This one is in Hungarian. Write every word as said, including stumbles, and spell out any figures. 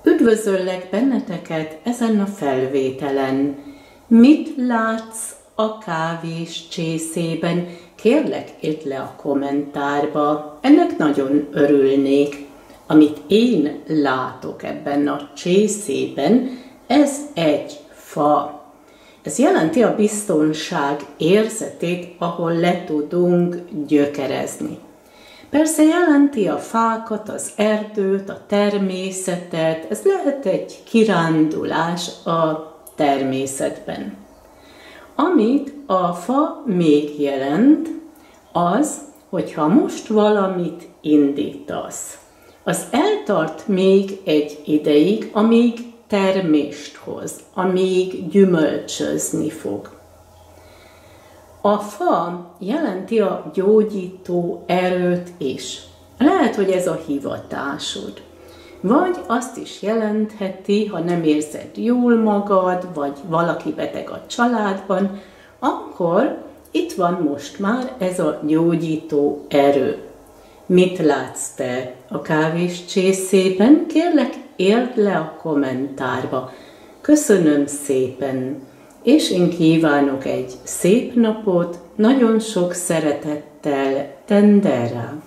Üdvözöllek benneteket ezen a felvételen. Mit látsz a kávés csészében? Kérlek, írd le a kommentárba. Ennek nagyon örülnék. Amit én látok ebben a csészében, ez egy fa. Ez jelenti a biztonság érzetét, ahol le tudunk gyökerezni. Persze jelenti a fákat, az erdőt, a természetet, ez lehet egy kirándulás a természetben. Amit a fa még jelent, az, hogyha most valamit indítasz, az eltart még egy ideig, amíg termést hoz, amíg gyümölcsözni fog. A fa jelenti a gyógyító erőt is. Lehet, hogy ez a hivatásod. Vagy azt is jelentheti, ha nem érzed jól magad, vagy valaki beteg a családban, akkor itt van most már ez a gyógyító erő. Mit látsz te a kávés csészében? Kérlek, írd le a kommentárba. Köszönöm szépen! És én kívánok egy szép napot, nagyon sok szeretettel, Tendera!